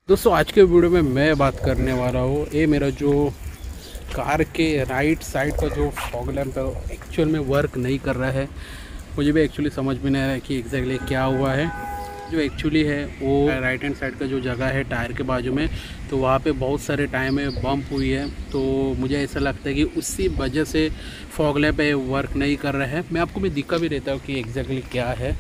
दोस्तों आज के वीडियो में मैं बात करने वाला हूँ ये मेरा जो कार के राइट साइड का जो फॉग लैंप है एक्चुअल में वर्क नहीं कर रहा है। मुझे भी एक्चुअली समझ में नहीं आ रहा है कि एग्जैक्टली क्या हुआ है। जो एक्चुअली है वो राइट हैंड साइड का जो जगह है टायर के बाजू में, तो वहाँ पे बहुत सारे टाइम में बम्प हुई है। तो मुझे ऐसा लगता है कि उसी वजह से फॉग लैंप है वर्क नहीं कर रहा है। मैं दिखा भी रहता हूँ कि एग्जैक्टली क्या है।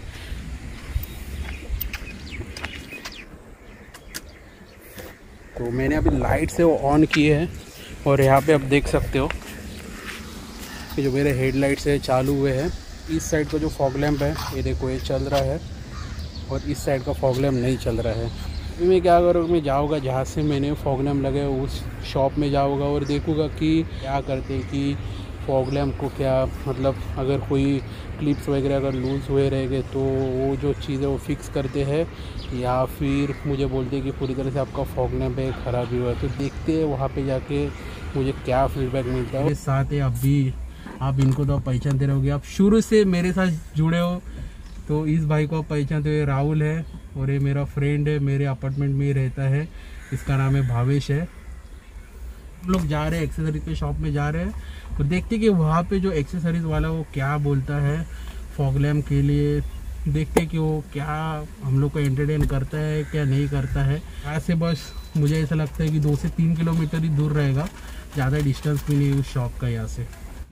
तो मैंने अभी लाइट से वो ऑन किए हैं और यहाँ पे आप देख सकते हो कि जो मेरे हेडलाइट्स है चालू हुए हैं। इस साइड का जो फॉग लैंप है ये देखो ये चल रहा है और इस साइड का फॉग लैंप नहीं चल रहा है। अभी मैं क्या करूँगा, मैं जाऊँगा जहाँ से मैंने फॉग लैंप लगे उस शॉप में जाऊँगा और देखूँगा कि क्या करते हैं कि फॉग लैंप को क्या मतलब अगर कोई क्लिप्स वगैरह अगर लूज़ हुए रहेंगे तो वो जो चीज़ें वो फिक्स करते हैं, या फिर मुझे बोलते हैं कि पूरी तरह से आपका फॉग लैंप है ख़राब हुआ है। तो देखते हैं वहाँ पे जाके मुझे क्या फीडबैक मिलता है। मेरे साथ है अभी, आप इनको तो पहचानते रहोगे, आप शुरू से मेरे साथ जुड़े हो तो इस भाई को आप पहचानते हो। राहुल है और ये मेरा फ्रेंड है, मेरे अपार्टमेंट में ही रहता है। इसका नाम है भावेश है। हम लोग जा रहे हैं एक्सेसरीज के शॉप में जा रहे हैं, तो देखते कि वहाँ पे जो एक्सेसरीज वाला वो क्या बोलता है फॉग लैंप के लिए। देखते कि वो क्या हम लोग को एंटरटेन करता है क्या नहीं करता है। यहाँ से बस मुझे ऐसा लगता है कि 2 से 3 किलोमीटर ही दूर रहेगा, ज़्यादा डिस्टेंस भी नहीं उस शॉप का यहाँ से।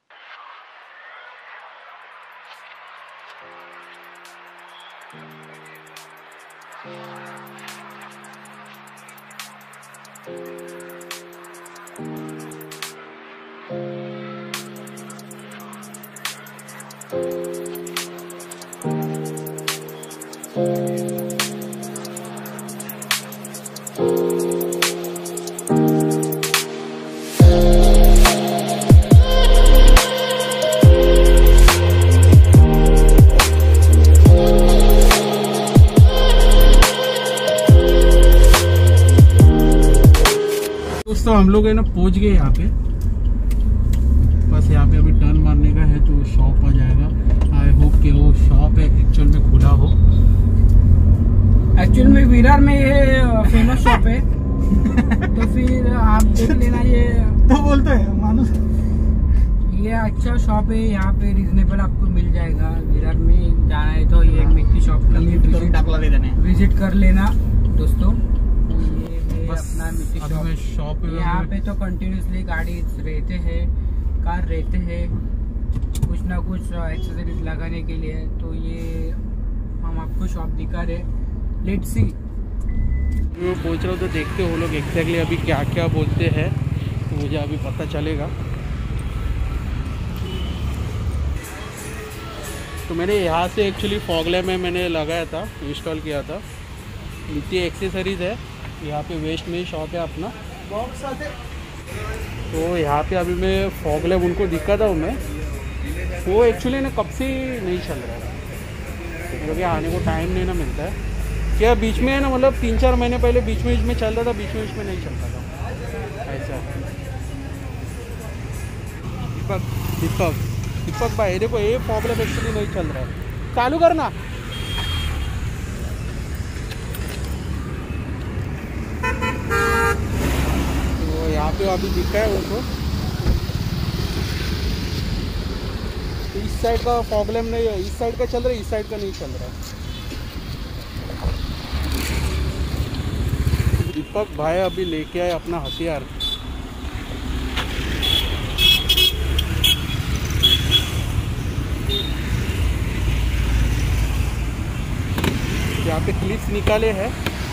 दोस्तों हम लोग है ना पहुंच गए यहाँ पे। बस यहाँ पे अभी टर्न मारने का है तो शॉप आ जाएगा। आई होप कि वो शॉप है एक्चुअल में खुला हो। एक्चुअल में विरार में ये फेमस शॉप है तो फिर आप देख लेना। ये तो बोलते हैं मानुस, ये अच्छा शॉप है, यहाँ पे रिजनेबल आपको मिल जाएगा। विरार में जाना है तो ये मिट्टी शॉप विजिट कर लेना दोस्तों। अपना मिट्टी शॉप यहाँ पे तो कंटिन्यूसली गाड़ी रहते हैं, कार रहते हैं कुछ ना कुछ एक्सेसरीज लगाने के लिए। तो ये हम आपको शॉप दिखा रहे, लेट्स सी। मैं पहुंच रहा हूँ तो देखते हो लोग एग्जैक्टली अभी क्या क्या बोलते हैं, तो मुझे अभी पता चलेगा। तो मैंने यहाँ से एक्चुअली फॉग लैंप में मैंने लगाया था, इंस्टॉल किया था। इतनी एक्सेसरीज है यहाँ पे, वेस्ट में ही शॉप है अपना बॉक्स आते। तो यहाँ पे अभी मैं फॉग लैंप उनको दिखाता हूँ मैं। वो एक्चुअली ना कब से नहीं चल रहा है क्योंकि आने को टाइम नहीं ना मिलता है। क्या बीच में है ना, मतलब 3-4 महीने पहले बीच में चलता था, बीच में नहीं चलता था ऐसा। दीपक भाई देखो ये फॉग लैंप एक्चुअली नहीं चल रहा है, चालू करना। तो यहाँ पे अभी दिखा है उनको, तो इस साइड का फॉग लैंप नहीं है, इस साइड का चल रहा है, इस साइड का नहीं चल रहा है। दीपक भाई अभी लेके आए अपना हथियार। यहाँ पे क्लिप्स निकाले हैं।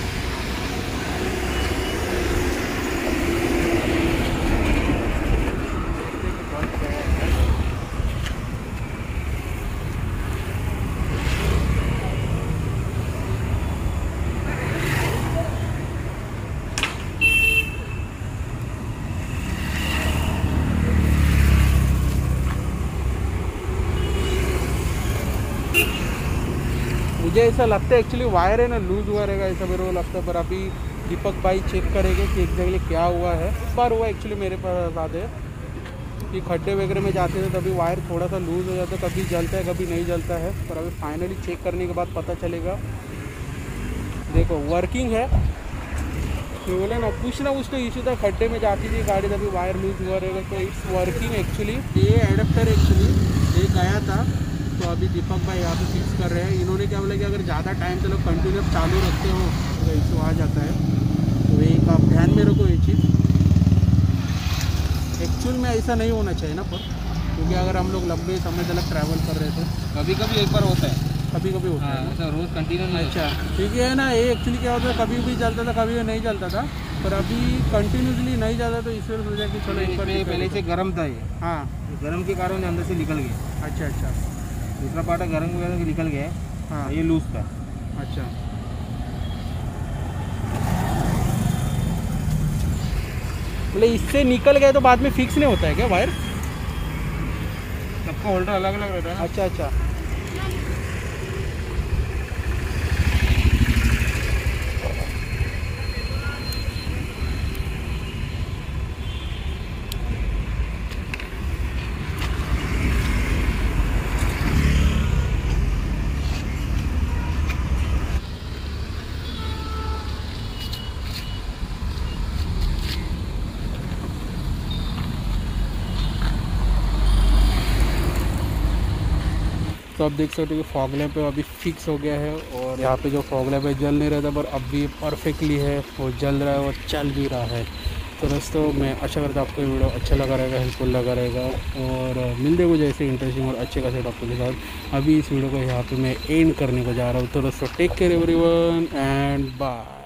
मुझे ऐसा लगता है एक्चुअली वायर है ना लूज़ हुआ रहेगा, ऐसा मेरे को लगता है। पर अभी दीपक भाई चेक करेंगे कि एग्जैक्टली क्या हुआ है। एक बार हुआ एक्चुअली मेरे साथ है कि खड्डे वगैरह में जाते थे तभी वायर थोड़ा सा लूज़ हो जाता है, कभी जलता है कभी नहीं जलता है। पर अभी फाइनली चेक करने के बाद पता चलेगा। देखो वर्किंग है, तो बोले ना कुछ तो इशू था, खड्डे में जाती थी गाड़ी, तभी वायर लूज हुआ रहेगा। तो इट्स वर्किंग एक्चुअली। ये एडेप्टर एक्चुअली ये गया था, तो अभी दीपक भाई यहाँ पे फिक्स कर रहे हैं। इन्होंने क्या बोला कि अगर ज़्यादा टाइम चलो कंटिन्यूस चालू रखते हो तो इशू आ जाता है। तो एक आप ध्यान में रखो ये चीज़। एक्चुअल में ऐसा नहीं होना चाहिए ना, पर क्योंकि अगर हम लोग लंबे समय तक ट्रैवल कर रहे थे, कभी कभी एक बार होता है, कभी कभी होता है ऐसा रोज कंटिन्यू नहीं। अच्छा, क्योंकि है ना ये एक्चुअली क्या होता है, कभी भी चलता था कभी भी नहीं चलता था, पर अभी कंटिन्यूसली नहीं जाता, तो इस वजह सोचा कि चलो एक बार पहले से गर्म था ये। हाँ, गर्म के कारण अंदर से निकल गया। अच्छा अच्छा, दूसरा पार्ट गर्म वगैरह से निकल गया। हाँ ये लूज था। अच्छा, बोले इससे निकल गए तो बाद में फिक्स नहीं होता है क्या वायर? सबका होल्डर अलग अलग रहता है ना। अच्छा अच्छा, तो आप देख सकते हो कि फॉग लैंप अभी फिक्स हो गया है। और यहाँ पे जो फॉग लैंप है जल नहीं रहा था, पर अब भी परफेक्टली है, वो जल रहा है और चल भी रहा है। तो दोस्तों मैं आशा करता हूँ आपको ये वीडियो अच्छा लगा रहेगा, हेल्पफुल लगा रहेगा, और मिलते कुछ ऐसे इंटरेस्टिंग और अच्छे खासे टॉपिक के साथ। अभी इस वीडियो को यहाँ पे मैं एंड करने को जा रहा हूँ। तो दोस्तों take care everyone and bye.